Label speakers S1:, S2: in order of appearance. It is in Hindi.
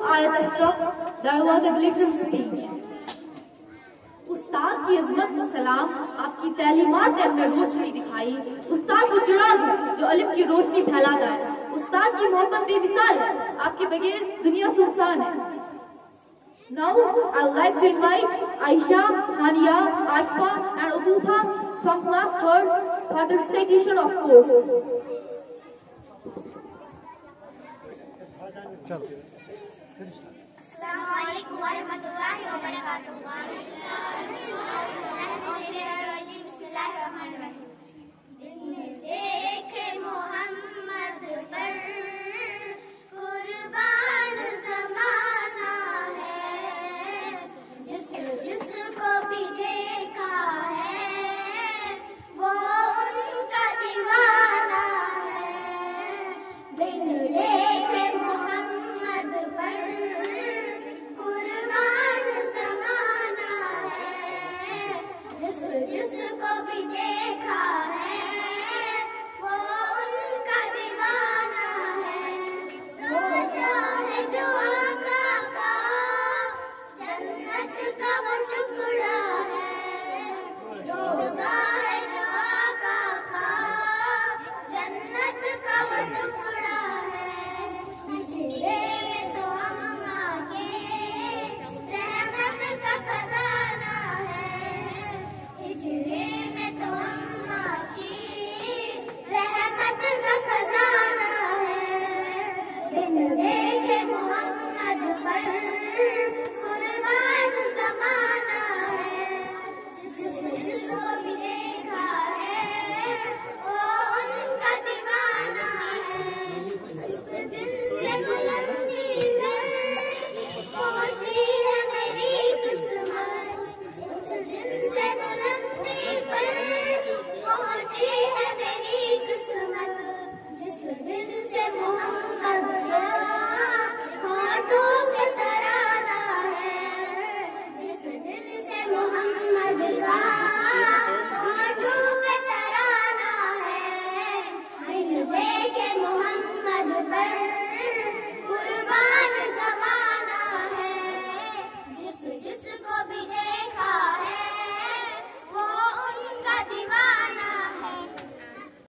S1: ayat ashraf, there was a glittering speech. उस्ताद की इज्जत को सलाम, आपकी तालीमात ने हमें रोशनी दिखाई। उस्ताद वो चिराग है जो अलिफ की रोशनी फैलाता है। उस्ताद की मोहब्बत बेमिसाल है, आपके बगैर दुनिया सुनसान है। Now I would like to invite Aisha, Hania, Akfa and Utufa from class 3rd for the recitation of course.
S2: Assalamualaikum warahmatullahi wabarakatuh. Bismillahirrahmanirrahim. देखे मोहम्मद पर कुर्बान ज़माना है, जिसको भी देखा है वो उनका दीवाना है। बिन देखे मोहम्मद पर कुर्बान ज़माना है, जिसको भी देखा है वो उनका दीवाना है। रोज़ा है जो आका का, जन्नत का वो टुकड़ा है। रोज़ा है जो आका का, जन्नत का वो टुकड़ा है। हिजरे में तो अम्मा के रहमत का खजाना है। हिजरे में तो अम्मा की रहमत का खजाना है। बिन देखे मोहम्मद पर कुर्बान ज़माना